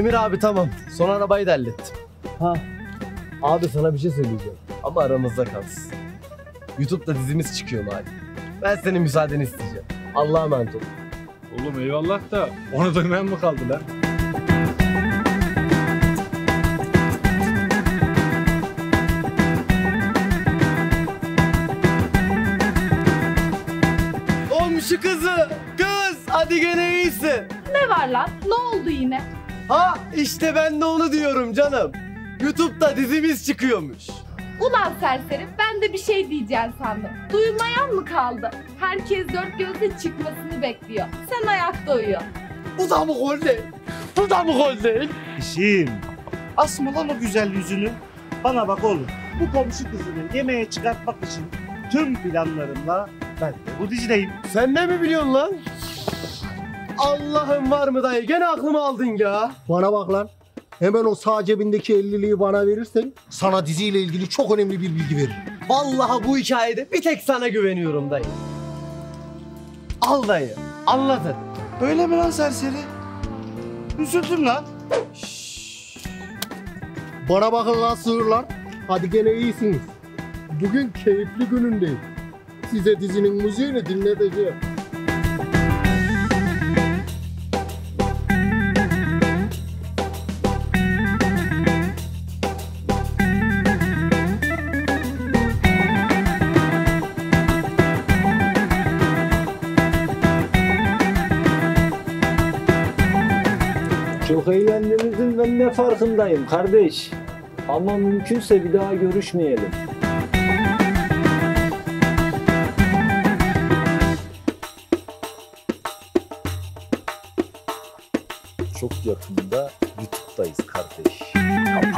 Emir abi tamam. Son arabayı da hallettim. Ha. Abi sana bir şey söyleyeceğim. Ama aramızda kalsın. YouTube'da dizimiz çıkıyor malum. Ben senin müsaadeni isteyeceğim. Allah'a emanet ol. Oğlum eyvallah da onu duymayan mı kaldı lan? Komşu kızı. Kız hadi gene iyisin. Ne var lan? Ne oldu yine? Ha işte ben de onu diyorum canım. YouTube'da dizimiz çıkıyormuş. Ulan serseri, ben de bir şey diyeceğim sandım. Duymayan mı kaldı? Herkes dört gözle çıkmasını bekliyor. Sen ayakta uyuyor. Bu da mı gol değil? Bu da mı gol değil? İşim. Asma lan o güzel yüzünü. Bana bak oğlum. Bu komşu kızını yemeğe çıkartmak için tüm planlarımla ben de bu dizideyim. Sen ne mi biliyorsun lan? Allah'ım var mı dayı? Gene aklımı aldın ya. Bana bak lan. Hemen o sağ cebindeki 50'liği bana verirsen sana diziyle ilgili çok önemli bir bilgi veririm. Vallahi bu hikayede bir tek sana güveniyorum dayı. Al dayı. Anlat hadi. Öyle mi lan serseri? Üzüldüm lan. Bana bakın lan sığırlar. Hadi gene iyisiniz. Bugün keyifli günündeyim. Size dizinin müziğini dinleteceğim. Çok eğlendiğimizin ben de farkındayım kardeş. Ama mümkünse bir daha görüşmeyelim. Çok yakında YouTube'dayız kardeş.